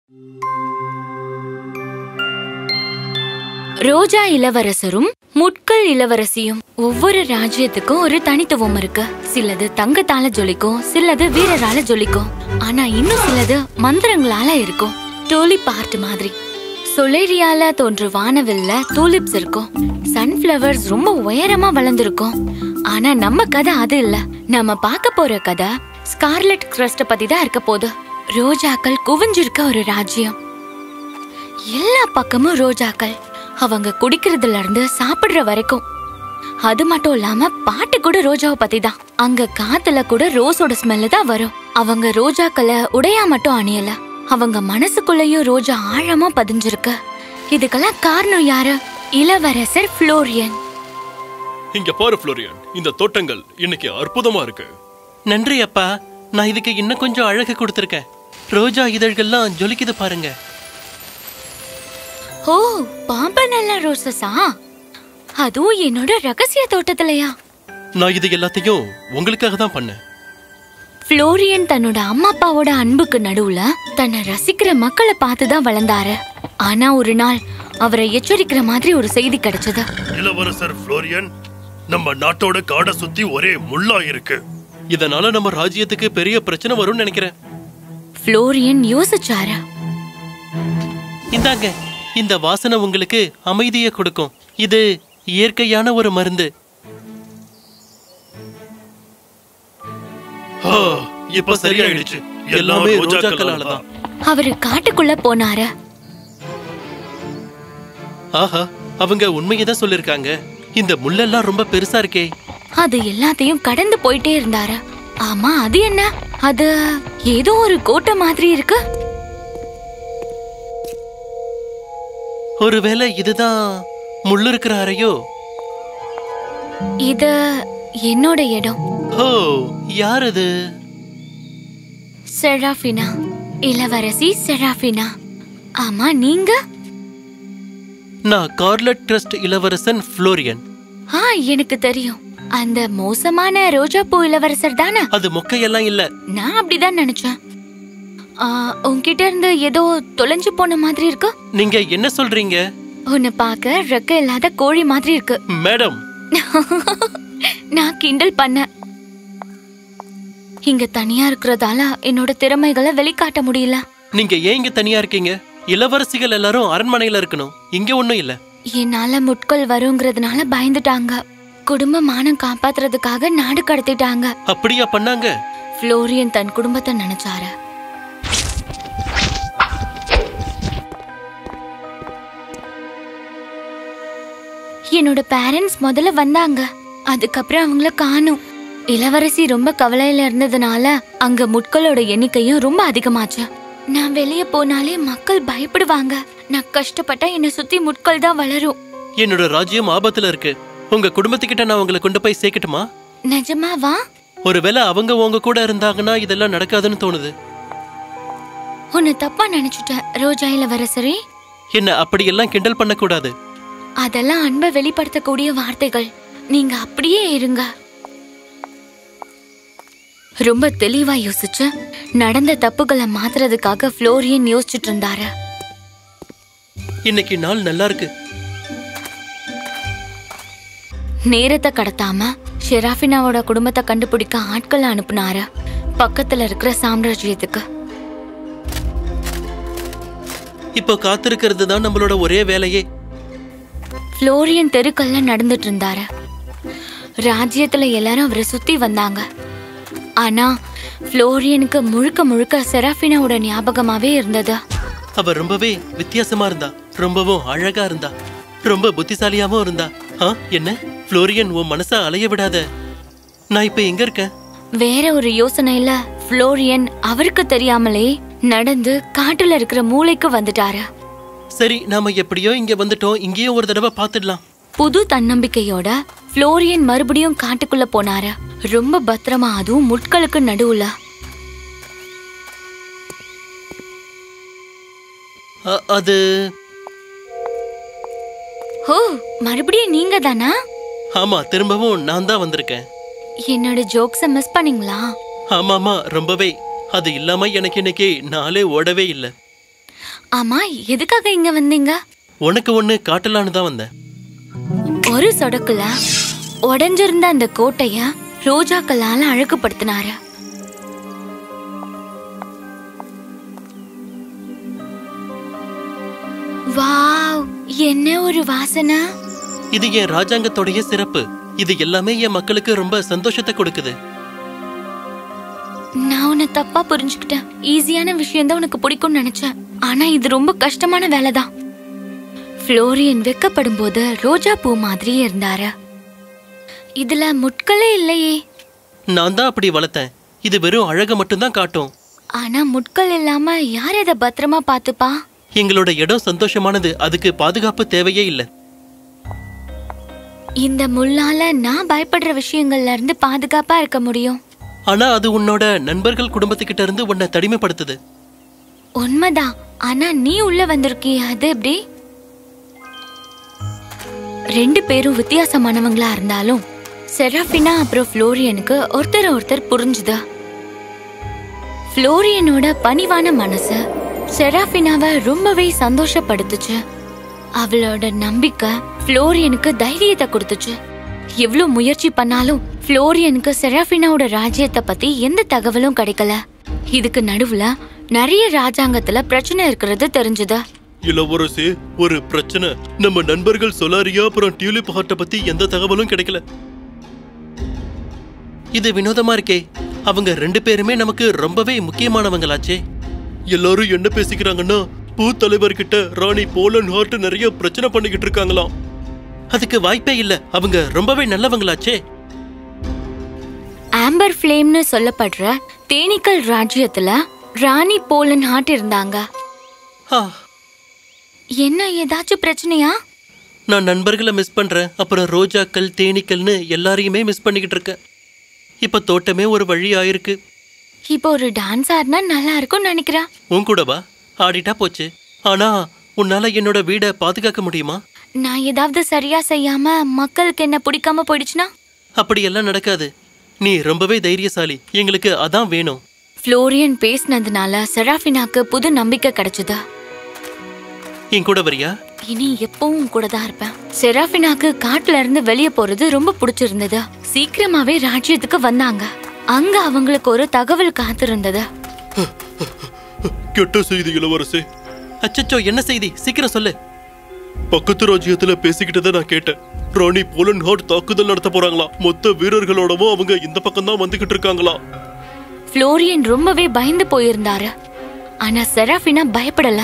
ரோஜா இளவரசரும் முட்கள் இளவரசியும். ஒவ்வொரு ராஜ்யத்துக்கும் ஒரு தனித்துவம் இருக்கு. சிலது தங்கத்தால ஜொலிக்கும், சிலது வீரரால ஜொலிக்கும், ஆனா இன்னும் சிலது மந்திரங்களால இருக்கும். டூலிப் ஆர்ட் மாதிரி சொலேரியால தோன்ற வானவில்ல டூலிப்ஸ் இருக்கும். சன்ஃபிளவர்ஸ் ரொம்ப உயரமா வளர்ந்துருக்கும். ஆனா நம்ம கதை அது இல்ல. நம்ம பார்க்க போற கதை ஸ்கார்லெட் கிரஸ்ட பத்தி தான் இருக்க போகுது. ரோஜாக்கள் குவிஞ்சிருக்க ஒரு ராஜ்யம். எல்லா பக்கமும் ரோஜாக்கள். அவங்க குடிக்கிறதுல இருந்து சாப்பிடுற வரைக்கும். அது மட்டும் இல்லாம பாட்டு கூட ரோஜாவை பத்தி தான். அங்க காத்துல கூட ரோஸோட ஸ்மெல்லு தான் வரும். அவங்க ரோஜாக்களை உடையா மட்டும் அணியல, அவங்க மனசுக்குள்ளேயும் ரோஜா ஆழமா பதிஞ்சிருக்கு. இதுக்கெல்லாம் காரணம் யாரு? இளவரசர் ஃப்ளோரியன். இங்க பாரு ஃப்ளோரியன், இந்த தோட்டங்கள் இன்னைக்கு அற்புதமா இருக்கு. நன்றி அப்பா. நான் இதுக்கு இன்னும் கொஞ்சம் அழகு கொடுத்திருக்கேன். ரோஜா இதழ்கள்லாம் ஜொலிக்குது பாருங்க. ஓ, பாம்பனல்ல ரோசஸா? அதுவும் என்னோட ரகசிய தோட்டத்திலயா? நான் இது எல்லாத்தையும் உங்களுக்காக தான் பண்ணேன். ஃப்ளோரியன் தன்னோட அம்மா அப்பாவோட அன்புக்கு நடுவுல தன்னை ரசிக்கிற மக்களை பார்த்துதான் வளர்ந்தாரு. ஆனா ஒரு நாள் அவரை எச்சரிக்கிற மாதிரி ஒரு செய்தி கிடைச்சது. இளவரசர் ஃப்ளோரியன், நம்ம நாட்டோட காடை சுத்தி ஒரே முள்ளா இருக்கு. இதனால நம்ம ராஜ்யத்துக்கு பெரிய பிரச்சனை வரும்னு நினைக்கிறேன். ஃப்ளோரியன் யோசிச்சாரு. இந்தாங்க, இந்த வாசனை உங்களுக்கு அமைதியை கொடுக்கும். இது இயற்கையான ஒரு மருந்து. இப்ப சரியாயிடுச்சு. எல்லாமே ரோஜாக்களால தான். அவரு காட்டுக்குள்ள போனாரு. ஆஹா, அவங்க உண்மையதான் சொல்லிருக்காங்க. இந்த முள்ளெல்லாம் ரொம்ப பெருசா இருக்கே. அது எல்லாத்தையும் கடந்து போயிட்டே இருந்தாரு. ஆமா, அது என்ன? அது ஏதோ ஒரு கோட்டை மாதிரி இருக்கு. ஒருவேளை இதுதான் முள்ளு இருக்கிற அறையோ? இது என்னோட இடம். ஓ, யார் அது? செராஃபினா, இளவரசி செராஃபினா. ஆமா, நீங்க? நான் ஸ்கார்லெட் கிரஸ்ட் இளவரசன் ஃப்ளோரியன். எனக்கு தெரியும். அந்த மோசமான ரோஜா பூ இளவரசர் தானே? அது மொக்கையெல்லாம் இல்ல. நான் அப்படிதான் நினைச்சேன். உன்கிட்ட இருந்து ஏதோ தொலைஞ்சு போன மாதிரி இருக்கு. நீங்க என்ன சொல்றீங்க? உன்னை பார்க்க ரெக்க இல்லாத கோழி மாதிரி இருக்கு. மேடம், நான் கிண்டல் பண்ண. இங்க தனியா இருக்கிறதால என்னோட திறமைகளை வெளிக்காட்ட முடியல. நீங்க ஏன் இங்க தனியா இருக்கீங்க? இளவரசிகள் எல்லாரும் அரண்மனையில இருக்கணும். இங்க ஒண்ணும் இல்ல. என்னால முட்கள் வருங்கிறதுனால பயந்துட்டாங்க. குடும்ப மானம் காப்பாத்துறதுக்காக நாடு கடத்திட்டாங்க. அப்படியா பண்ணாங்க? ஃப்ளோரியன் தன் குடும்பத்தை நினைச்சாரு. என்னோட பேரண்ட்ஸ் முதல்ல வந்தாங்க. அதுக்கப்புறம் அவங்கள காணும். இளவரசி ரொம்ப கவலையில இருந்ததுனால அங்க முட்களோட எண்ணிக்கையும் ரொம்ப அதிகமாச்சு. நான் வெளியே போனாலே மக்கள் பயப்படுவாங்க. நான் கஷ்டப்பட்டா என்னை சுத்தி முட்கள் தான் வளரும். என்னோட ராஜ்யம் ஆபத்துல இருக்கு. உங்க குடும்பத்துக்கிட்ட நான் உங்களை கொண்டு போய் சேர்க்கட்டுமா? நிஜமாவா? ஒருவேளை அவங்க உங்க கூட இருந்தாங்கன்னா இதெல்லாம் நடக்காதுன்னு தோணுது. உன்னை தப்பா நினைச்சுட்டேன் ரோஜா இளவரசரே. என்ன அப்படியெல்லாம் கிண்டல் பண்ண கூடாது. அதெல்லாம் அன்பை வெளிப்படுத்தக்கூடிய வார்த்தைகள். நீங்க அப்படியே இருங்க. ரொம்ப தெளிவா யோசிச்சு நடந்த தப்புகளை மாத்துறதுக்காக ஃப்ளோரியன் யோசிச்சுட்டு இருந்தாரு. இன்னைக்கு நாள் நல்லா இருக்கு. நேரத்தை கடத்தாம ஷெராஃபினாவோட குடும்பத்தை கண்டுபிடிக்க ஆட்களை அனுப்புனாரு பக்கத்துல இருக்கிற சாம்ராஜ்யத்துக்கு. இப்போ காத்திருக்கிறது தான் நம்மளோட ஒரே வேலையே. ஃப்ளோரியன் தெருக்கல்ல நடந்துட்டு இருந்தாரு. ராஜ்யத்துல எல்லாரும் அவரை சுத்தி வந்தாங்க. ஆனா ஃப்ளோரியனுக்கு முழுக்க முழுக்க செராஃபினாவோட ஞாபகமாவே இருந்தது. அவ ரொம்பவே வித்தியாசமா இருந்தா, ரொம்பவும் அழகா இருந்தா, ரொம்ப புத்திசாலியாவும் இருந்தா. என்ன ஃப்ளோரியன், உன் மனச அலைய விடாத. நான் இப்ப எங்க இருக்கேன்? வேற ஒரு யோசனையில ஃப்ளோரியன் அவருக்கு தெரியாமலே நடந்து காட்டுல இருக்கிற மூளைக்கு வந்துட்டாரு. சரி, நாம எப்படியோ இங்க வந்துட்டோம். இங்கேயும் ஒரு தடவை பாத்துடலாம். புது தன்னம்பிக்கையோட ஃப்ளோரியன் மறுபடியும் காட்டுக்குள்ள போனாரு. ரொம்ப பத்திரமா, அதுவும் முட்களுக்கு நடுவுல. அது ஓ, மறுபடியும் நீங்க தானா? ஆமா, திரும்பவும் நான் தான் வந்திருக்கேன். என்னோட ஜோக்ஸ மிஸ் பண்ணீங்களா? ஆமாமா, ரொம்பவே. அது இல்லாம எனக்கு இன்னைக்கு நாளே ஓடவே இல்லை. ஆமா, எதுக்காக இங்க வந்தீங்க? உனக்கு ஒண்ணு காட்டலான்னு தான் வந்தேன். ஒரு சொடக்குல உடைஞ்சிருந்த அந்த கோட்டைய ரோஜாக்களால அழகுபடுத்தினாரு. வாவ், என்ன ஒரு வாசனை! இது என் ராஜாங்கத்தோடைய சிறப்பு. இது எல்லாமே என் மக்களுக்கு ரொம்ப சந்தோஷத்தை கொடுக்குது. நான் உன்னை தப்பா புரிஞ்சுக்கிட்டேன். ஈஸியான விஷயம் தான் உனக்கு பிடிக்கும்னு நினைச்சேன். ஆனா இது ரொம்ப கஷ்டமான வேலைதான். ஃப்ளோரியன் வெக்கப்படும் போது ரோஜா பூ மாதிரியே இருந்தாரு. இதுல முட்களே இல்லையே. நான் தான் அப்படி வளர்த்தேன். இது வெறும் அழக மட்டும்தான் காட்டும். ஆனா முட்கள் இல்லாம யார் இதை பத்திரமா பாத்துப்பா? எங்களோட இடம் சந்தோஷமானது. அதுக்கு பாதுகாப்பு தேவையே இல்லை. இந்த முள்ளால நான் பயப்படுற விஷயங்கள்ல இருந்து பாதுகாப்பா இருக்க முடியும். ஆனா அது உன்னோட நண்பர்கள் குடும்பத்துக்கிட்ட இருந்து உன்னை தனிமைப்படுத்துது. உண்மைதான். ஆனா நீ உள்ள வந்திருக்கிய, அது எப்படி? ரெண்டு பேரும் வித்தியாசமானவங்களா இருந்தாலும் செராஃபினா அப்புறம் ஃப்ளோரியனுக்கு ஒருத்தர் புரிஞ்சுதா. ஃப்ளோரியனோட பணிவான மனசு செராஃபினாவை ரொம்பவே சந்தோஷப்படுத்துச்சு. அவளோட நம்பிக்கை ஃப்ளோரியனுக்கு தைரியத்தை கொடுத்துச்சு. எவ்வளவு முயற்சி பண்ணாலும் ஃப்ளோரியனுக்கு செராஃபினாவோட ராஜ்யத்தை பத்தி எந்த தகவலும் கிடைக்கல. இதுக்கு நடுவுல நிறைய ராஜாங்கத்துல பிரச்சனை இருக்கிறது தெரிஞ்சது. இளவரசே, ஒரு பிரச்சனை. நம்ம நண்பர்கள் சொலாரியா அப்புறம் டியூலிப் ஹார்ட்ட பத்தி எந்த தகவலும் கிடைக்கல. இது வினோதமா இருக்கே. அவங்க ரெண்டு பேருமே நமக்கு ரொம்பவே முக்கியமானவங்களாச்சே. எல்லாரும் என்ன பேசிக்கிறாங்கன்னா, பூ தலைவர்கிட்ட ராணி போலன் ஹார்ட் நிறைய பிரச்சனை பண்ணிக்கிட்டு இருக்காங்களாம். அதுக்கு வாய்ப்பே இல்ல. அவங்க ரொம்பவே நல்லவங்களாச்சே. ஆம்பர் ஃப்ளேம்னு சொல்லப்படுற தேனீக்கள் ராஜ்யத்துல ராணி போலன் ஹார்ட் இருந்தாங்க. என்ன, ஏதாச்சும் பிரச்சனையா? நான் நண்பர்களை மிஸ் பண்றேன். அப்புறம் ரோஜாக்கள், தேனீக்கள்னு எல்லாரையுமே மிஸ் பண்ணிக்கிட்டு இருக்கேன். இப்ப தோட்டமே ஒரு வழி ஆயிருக்கு. இப்போ ஒரு டான்ஸ் ஆடினா நல்லா இருக்கும் நினைக்கிறேன். உன் கூடவா? ஆடிட்டா போச்சு. ஆனா உன்னால என்னோட வீடை பாதுகாக்க முடியுமா? நான் ஏதாவது சரியா செய்யாம மக்களுக்கு என்ன பிடிக்காம போயிடுச்சுன்னா? அப்படியெல்லாம் நடக்காது. நீ ரொம்பவே தைரியசாலி. எங்களுக்கு அதான் வேணும். ஃப்ளோரியன் பேசினதுனால செராஃபினாக்கு புது நம்பிக்கை கிடைச்சது. என் கூட வரியா? இனி எப்பவும் கூட தான் இருப்பேன். செராஃபினாக்கு காட்டுல இருந்து வெளியே போறது ரொம்ப பிடிச்சிருந்தது. சீக்கிரமாவே ராஜ்யத்துக்கு வந்தாங்க. அங்க அவங்களுக்கு ஒரு தகவல் காத்திருந்தது. கெட்ட செய்தி இளவரசே. அச்சச்சோ, என்ன செய்தி? சீக்கிரம் சொல்லு. பக்கத்து ராஜ்யத்துல பேசிக்கிட்டதை நான் கேட்டேன். ராணி போலன் ஹார்ட் தாக்குதல் நடத்த போறாங்களா. மொத்த வீரர்களோடவும் அவங்க இந்த பக்கம் தான் வந்துகிட்டு இருக்காங்களா. ஃப்ளோரியன் ரொம்பவே பயந்து போயிருந்தாரு. ஆனா செராஃபினா பயப்படல.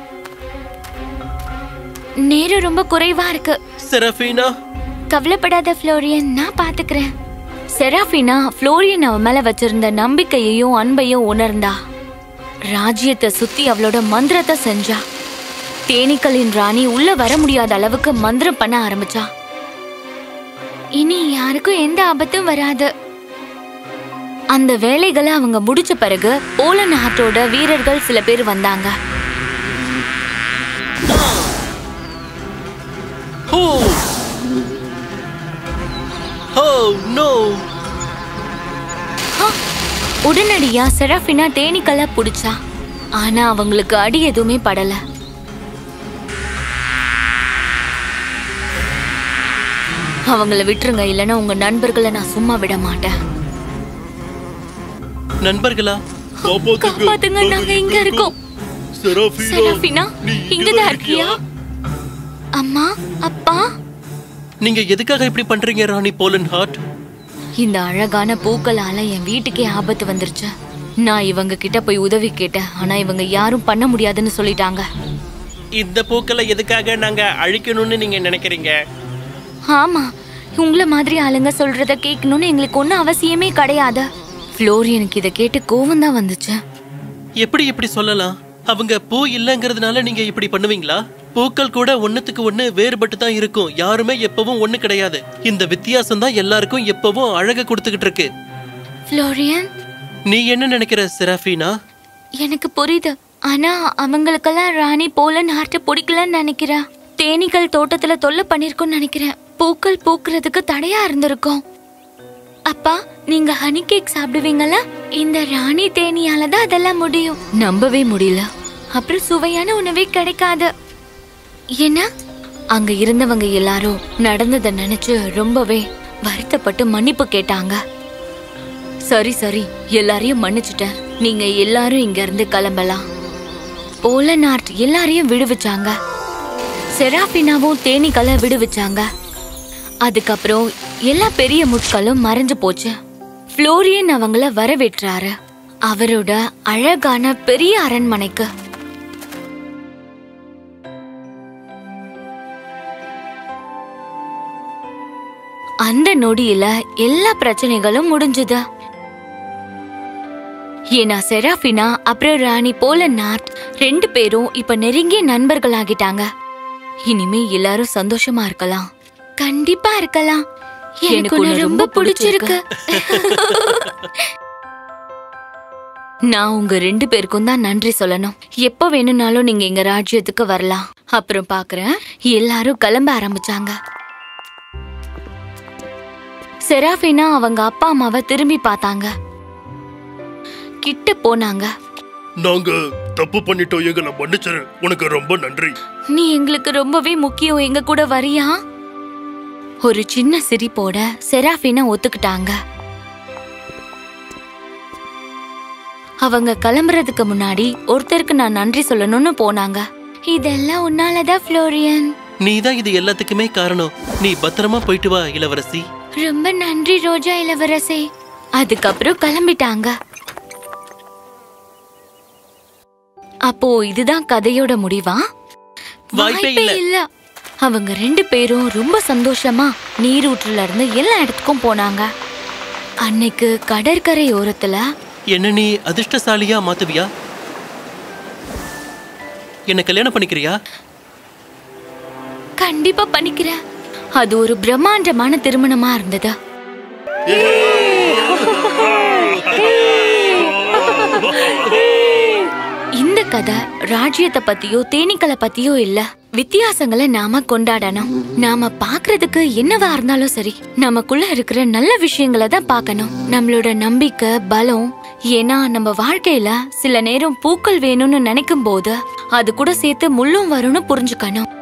நேரம் ரொம்ப குறைவா இருக்கு. செராஃபினா, கவலைப்படாத ஃப்ளோரியன், நான் பாத்துக்கிறேன். செராஃபினா ஃப்ளோரியன் அவ மேல வச்சிருந்த நம்பிக்கையையும் அன்பையும் உணர்ந்தா. ராஜ்யத்தை சுத்தி அவளோட மந்திரத்தை செஞ்சா. தேனீக்களின் ராணி உள்ள வர முடியாத அளவுக்கு மந்திரம் பண்ண ஆரம்பிச்சா. இனி யாருக்கும் எந்த ஆபத்தும் வராது. அந்த வேலைகளை அவங்க முடிச்ச பிறகு போலன் ஹார்ட்டோட வீரர்கள் சில பேர் வந்தாங்க. உடனடியா செராஃபினா தேனீக்களை புடிச்சா. ஆனா அவங்களுக்கு அடி எதுவுமே படல. அவங்கள விட்டுருங்க, இல்லைன்னா உங்க நண்பர்களை நான் சும்மா விட மாட்டேன். நண்பர்களா? காப்பாத்துங்க, நாங்க இங்க இருக்கோம். செராஃபினா, இங்கதான் இருக்கியா? அம்மா, அப்பா, நீங்க எதுக்காக இப்படி பண்றீங்க ராணி போலன் ஹார்ட்? இந்த அழகான பூக்களால என் வீட்டுக்கே ஆபத்து வந்துருச்சு. நான் இவங்க கிட்ட போய் உதவி கேட்டேன். ஆனா இவங்க யாரும் பண்ண முடியாதுன்னு சொல்லிட்டாங்க. இந்த பூக்களை எதுக்காக நாங்க அழிக்கணும்னு நீங்க நினைக்கிறீங்க? ஆமா, உங்களை மாதிரி ஆளுங்க சொல்றத கேட்கணும்னு எங்களுக்கு ஒன்னும் அவசியமே கிடையாது. ஃப்ளோரியனுக்கு இதை கேட்டு கோவம் தான் வந்துச்சு. எப்படி இப்படி சொல்லலாம்? அவங்க பூ இல்லங்கிறதுனால நீங்க இப்படி பண்ணுவீங்களா? பூக்கள் கூட ஒண்ணுத்துக்கு ஒண்ணு வேறுபட்டு தான் இருக்கும். யாருமே எப்பவும் ஒண்ணு கிடையாது. இந்த வித்தியாசம் தான் எல்லாருக்கும் எப்பவும் அழக கொடுத்துக்கிட்டு இருக்கு. ஃப்ளோரியன், நீ என்ன நினைக்கிற செராஃபினா? எனக்கு புரியுது. ஆனா அவங்களுக்கெல்லாம் ராணி போலன் ஹார்ட்ட பிடிக்கலன்னு நினைக்கிறேன். தேனீக்கள் தோட்டத்துல தொல்லை பண்ணிருக்கோன்னு நினைக்கிறேன். பூக்கள் பூக்குறதுக்கு தடையா இருந்திருக்கும். அப்பா, நீங்க ஹனி கேக் சாப்பிடுவீங்களா? இந்த ராணி தேனியால தான் அதெல்லாம் முடியும். நம்பவே முடியல. அப்புறம் சுவையான உணவே கிடைக்காது. ஏன்னா அங்க இருந்தவங்க எல்லாரும் நடந்ததை நினைச்சு ரொம்பவே வருத்தப்பட்டு மன்னிப்பு கேட்டாங்க. சரி சரி, எல்லாரையும் மன்னிச்சுட்டேன், நீங்க எல்லாரும் இங்க இருந்து கிளம்பலாம். போலனார்ட் எல்லாரையும் விடுவிச்சாங்க. செராஃபினாவும் தேனீக்களை விடுவிச்சாங்க. அதுக்கப்புறம் எல்லா பெரிய முட்களும் மறைஞ்சு போச்சு. ஃப்ளோரியன் அவங்கள வரவேற்றாரு அவரோட அழகான பெரிய அரண்மனைக்கு. அந்த நொடியில எல்லா பிரச்சனைகளும் முடிஞ்சது. ஏன்னா செராஃபினா அப்புறம் ராணி போலனார்ட் 2 பேரும் இப்ப நெருங்கிய நண்பர்கள் ஆகிட்டாங்க. இனிமே எல்லாரும் சந்தோஷமா இருக்கலாம். கண்டிப்பா இருக்கலாம். எனக்கு ரொம்ப பிடிச்சிருக்கு. நான் உங்க 2 பேருக்கும் தான் நன்றி சொல்லணும். எப்ப வேணும்னாலும் நீங்க எங்க ராஜ்யத்துக்கு வரலாம். அப்புறம் பாக்குறேன். எல்லாரும் கிளம்ப ஆரம்பிச்சாங்க. செராஃபினா அவங்க அப்பா அம்மாவை திரும்பி பார்த்தாங்க. கிட்ட போனாங்க. நாங்க தப்பு பண்ணிட்டோம், எங்களை மன்னிச்சிரு. உனக்கு ரொம்ப நன்றி. நீ எங்களுக்கு ரொம்பவே முக்கியம், எங்க கூட வரியா? ஒரு சின்ன சிரிப்போட செராஃபினா ஒத்துக்கிட்டாங்க. அவங்க கிளம்புறதுக்கு முன்னாடி ஒருத்தருக்கு நான் நன்றி சொல்லணும்னு போனாங்க. இதெல்லாம் உன்னாலதான் ஃப்ளோரியன். நீதான் இது எல்லாத்துக்குமே காரணம். நீ பத்திரமா போயிட்டு வா இளவரசி. ரொம்ப நன்றி ரோஜா இளவரசி. அதுக்கப்புறம் கிளம்பிட்டாங்க. அப்போ இதுதான் கதையோட முடிவா? வாய்ப்பே இல்ல. அவங்க 2 பேரும் ரொம்ப சந்தோஷமா நீரூற்றுல இருந்து எல்லா இடத்துக்கும் போனாங்க. அன்னைக்கு கடற்கரை ஓரத்துல என்ன நீ அதிர்ஷ்டசாலியா மாத்துவியா? என்ன கல்யாணம் பண்ணிக்கிறியா? கண்டிப்பா பண்ணிக்கிறேன். அது ஒரு பிரம்மாண்டமான திருமணமா இருந்தது. இந்த கதை ராஜ்யத்தை பத்தியோ தேனீக்களை பத்தியோ இல்ல. வித்தியாசங்களை நாம கொண்டாடணும். நாம பாக்குறதுக்கு என்னவா இருந்தாலும் சரி, நமக்குள்ள இருக்கிற நல்ல விஷயங்களை தான் பார்க்கணும். நம்மளோட நம்பிக்கை, பலம். ஏன்னா நம்ம வாழ்க்கையில சில நேரம் பூக்கள் வேணும்னு நினைக்கும் போது அது கூட சேர்த்து முள்ளும் வரும்னு புரிஞ்சுக்கணும்.